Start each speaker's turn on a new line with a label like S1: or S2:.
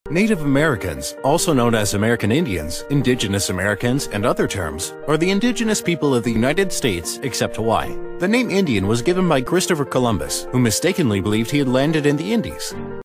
S1: Native Americans, also known as American Indians, Indigenous Americans, and other terms, are the indigenous people of the United States except Hawaii. The name Indian was given by Christopher Columbus, who mistakenly believed he had landed in the Indies.